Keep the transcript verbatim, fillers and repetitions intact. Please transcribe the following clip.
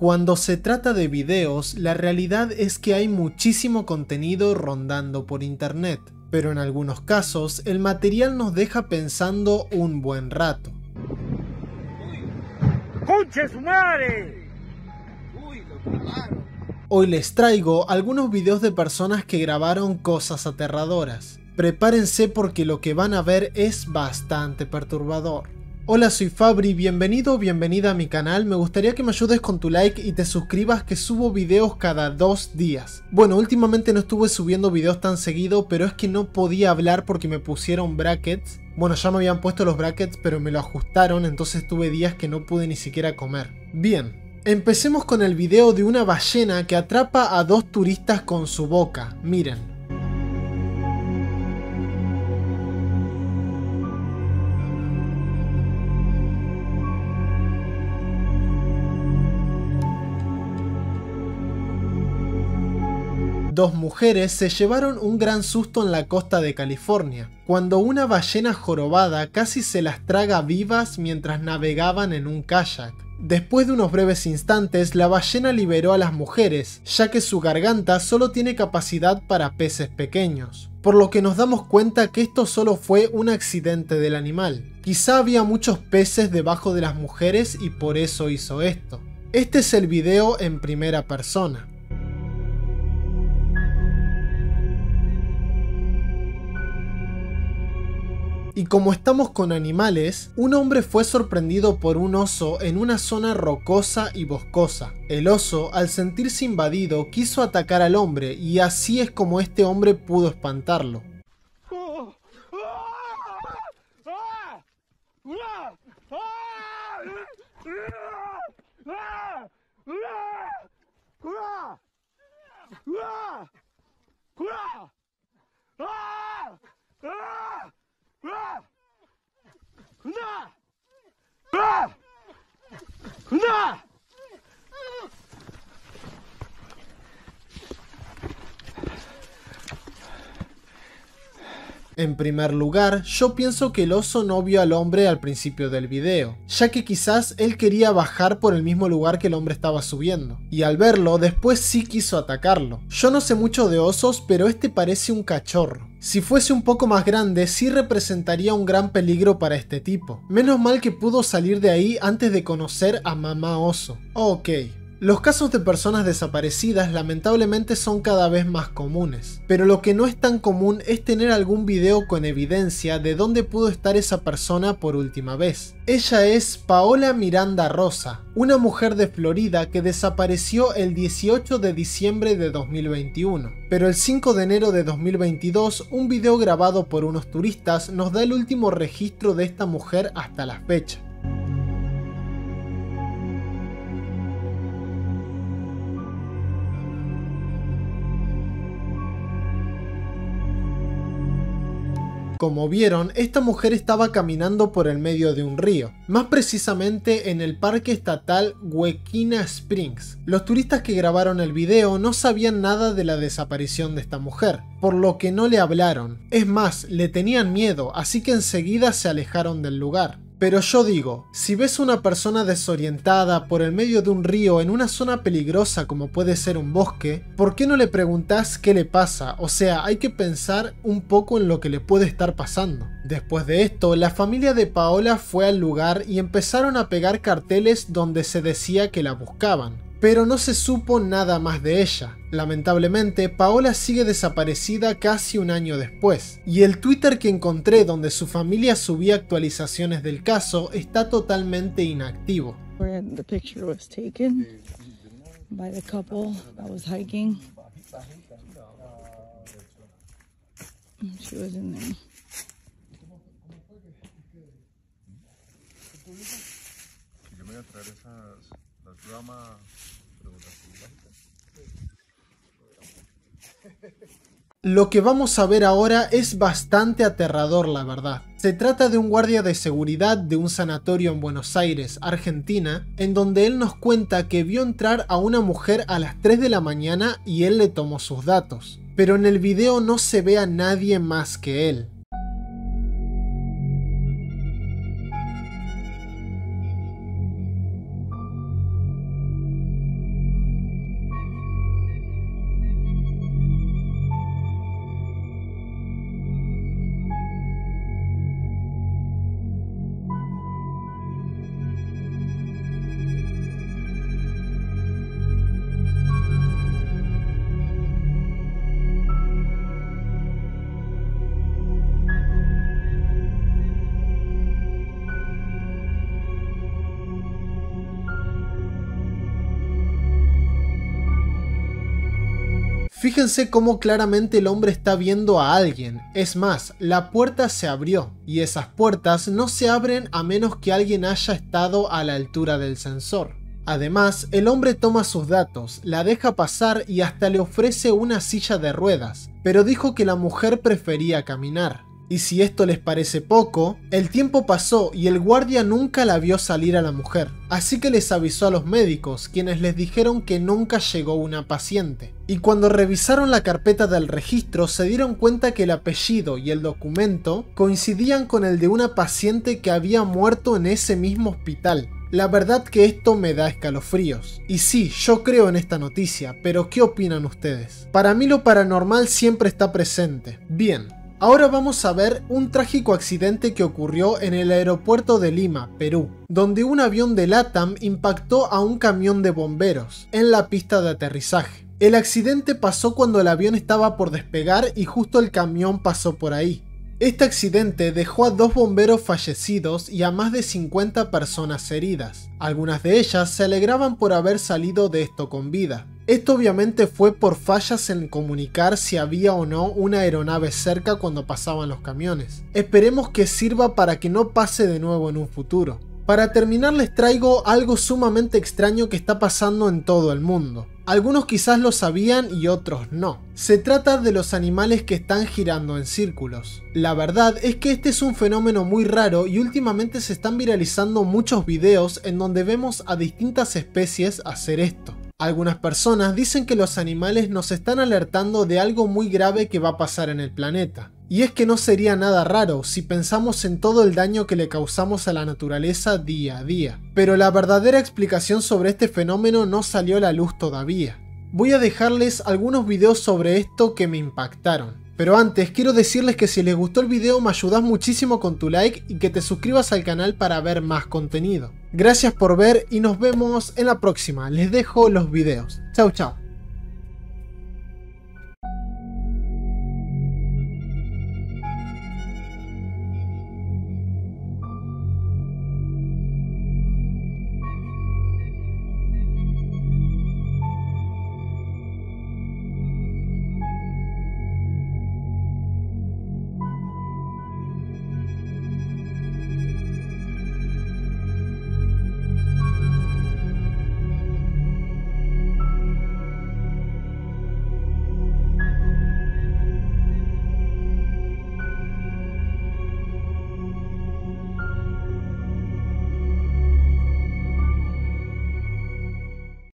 Cuando se trata de videos, la realidad es que hay muchísimo contenido rondando por internet, pero en algunos casos el material nos deja pensando un buen rato. ¡Conche su madre! Uy, lo quemaron. Hoy les traigo algunos videos de personas que grabaron cosas aterradoras. Prepárense porque lo que van a ver es bastante perturbador. Hola, soy Fabri, bienvenido o bienvenida a mi canal. Me gustaría que me ayudes con tu like y te suscribas, que subo videos cada dos días. Bueno, últimamente no estuve subiendo videos tan seguido, pero es que no podía hablar porque me pusieron brackets. Bueno, ya me habían puesto los brackets, pero me lo ajustaron, entonces tuve días que no pude ni siquiera comer. Bien, empecemos con el video de una ballena que atrapa a dos turistas con su boca. Miren. Dos mujeres se llevaron un gran susto en la costa de California, cuando una ballena jorobada casi se las traga vivas mientras navegaban en un kayak. Después de unos breves instantes, la ballena liberó a las mujeres, ya que su garganta solo tiene capacidad para peces pequeños, por lo que nos damos cuenta que esto solo fue un accidente del animal. Quizá había muchos peces debajo de las mujeres y por eso hizo esto. Este es el video en primera persona. Y como estamos con animales, un hombre fue sorprendido por un oso en una zona rocosa y boscosa. El oso, al sentirse invadido, quiso atacar al hombre y así es como este hombre pudo espantarlo. En primer lugar, yo pienso que el oso no vio al hombre al principio del video, ya que quizás él quería bajar por el mismo lugar que el hombre estaba subiendo, y al verlo, después sí quiso atacarlo. Yo no sé mucho de osos, pero este parece un cachorro. Si fuese un poco más grande, sí representaría un gran peligro para este tipo. Menos mal que pudo salir de ahí antes de conocer a mamá oso. Ok. Los casos de personas desaparecidas lamentablemente son cada vez más comunes, pero lo que no es tan común es tener algún video con evidencia de dónde pudo estar esa persona por última vez. Ella es Paola Miranda Rosa, una mujer de Florida que desapareció el dieciocho de diciembre de dos mil veintiuno, pero el cinco de enero de dos mil veintidós un video grabado por unos turistas nos da el último registro de esta mujer hasta la fecha. Como vieron, esta mujer estaba caminando por el medio de un río, más precisamente en el parque estatal Wekiwa Springs. Los turistas que grabaron el video no sabían nada de la desaparición de esta mujer, por lo que no le hablaron. Es más, le tenían miedo, así que enseguida se alejaron del lugar. Pero yo digo, si ves a una persona desorientada por el medio de un río en una zona peligrosa como puede ser un bosque, ¿por qué no le preguntás qué le pasa? O sea, hay que pensar un poco en lo que le puede estar pasando. Después de esto, la familia de Paola fue al lugar y empezaron a pegar carteles donde se decía que la buscaban. Pero no se supo nada más de ella. Lamentablemente, Paola sigue desaparecida casi un año después, y el Twitter que encontré donde su familia subía actualizaciones del caso está totalmente inactivo. The picture was taken by the couple that was hiking. She was in there. Yo me voy a traer esas, las ramas. Lo que vamos a ver ahora es bastante aterrador, la verdad. Se trata de un guardia de seguridad de un sanatorio en Buenos Aires, Argentina, en donde él nos cuenta que vio entrar a una mujer a las tres de la mañana y él le tomó sus datos. Pero en el video no se ve a nadie más que él. Fíjense cómo claramente el hombre está viendo a alguien. Es más, la puerta se abrió, y esas puertas no se abren a menos que alguien haya estado a la altura del sensor. Además, el hombre toma sus datos, la deja pasar y hasta le ofrece una silla de ruedas, pero dijo que la mujer prefería caminar. Y si esto les parece poco, el tiempo pasó y el guardia nunca la vio salir a la mujer, así que les avisó a los médicos, quienes les dijeron que nunca llegó una paciente. Y cuando revisaron la carpeta del registro se dieron cuenta que el apellido y el documento coincidían con el de una paciente que había muerto en ese mismo hospital. La verdad que esto me da escalofríos. Y sí, yo creo en esta noticia, pero ¿qué opinan ustedes? Para mí lo paranormal siempre está presente. Bien. Ahora vamos a ver un trágico accidente que ocurrió en el aeropuerto de Lima, Perú, donde un avión de LATAM impactó a un camión de bomberos en la pista de aterrizaje. El accidente pasó cuando el avión estaba por despegar y justo el camión pasó por ahí. Este accidente dejó a dos bomberos fallecidos y a más de cincuenta personas heridas. Algunas de ellas se alegraban por haber salido de esto con vida. Esto obviamente fue por fallas en comunicar si había o no una aeronave cerca cuando pasaban los camiones. Esperemos que sirva para que no pase de nuevo en un futuro. Para terminar les traigo algo sumamente extraño que está pasando en todo el mundo. Algunos quizás lo sabían y otros no. Se trata de los animales que están girando en círculos. La verdad es que este es un fenómeno muy raro y últimamente se están viralizando muchos videos en donde vemos a distintas especies hacer esto. Algunas personas dicen que los animales nos están alertando de algo muy grave que va a pasar en el planeta. Y es que no sería nada raro si pensamos en todo el daño que le causamos a la naturaleza día a día. Pero la verdadera explicación sobre este fenómeno no salió a la luz todavía. Voy a dejarles algunos videos sobre esto que me impactaron. Pero antes quiero decirles que si les gustó el video me ayudas muchísimo con tu like y que te suscribas al canal para ver más contenido. Gracias por ver y nos vemos en la próxima. Les dejo los videos. Chau chau.